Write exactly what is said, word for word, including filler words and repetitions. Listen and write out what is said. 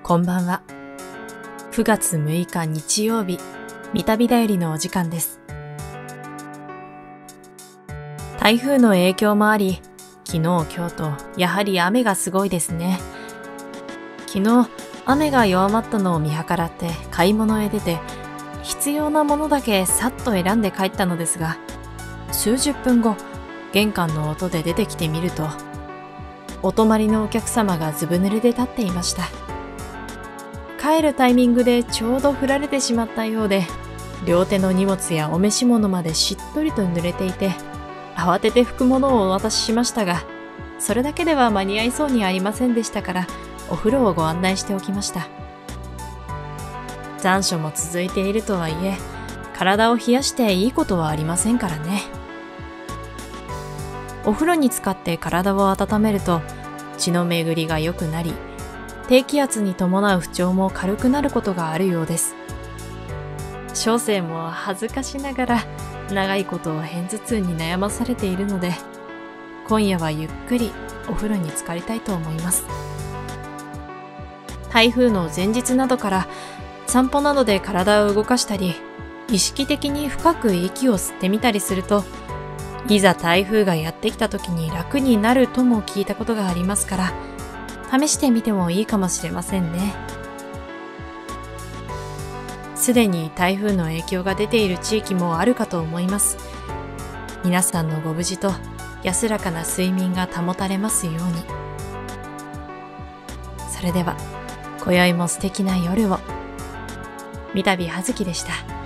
こんばんは。くがつむいか日曜日、三旅だよりのお時間です。台風の影響もあり、昨日今日とやはり雨がすごいですね。昨日雨が弱まったのを見計らって買い物へ出て、必要なものだけさっと選んで帰ったのですが、数十分後、玄関の音で出てきてみると、お泊まりのお客様がずぶ濡れで立っていました。帰るタイミングでちょうど降られてしまったようで、両手の荷物やお召し物までしっとりと濡れていて、慌てて拭くものをお渡ししましたが、それだけでは間に合いそうにありませんでしたから、お風呂をご案内しておきました。残暑も続いているとはいえ、体を冷やしていいことはありませんからね。お風呂に浸かって体を温めると、血の巡りが良くなり、低気圧に伴う不調も軽くなることがあるようです。小生も恥ずかしながら長いことを片頭痛に悩まされているので、今夜はゆっくりお風呂に浸かりたいと思います。台風の前日などから散歩などで体を動かしたり、意識的に深く息を吸ってみたりすると、いざ台風がやってきた時に楽になるとも聞いたことがありますから、試してみてもいいかもしれませんね。すでに台風の影響が出ている地域もあるかと思います。皆さんのご無事と安らかな睡眠が保たれますように。それでは、今宵も素敵な夜を。三旅葉月でした。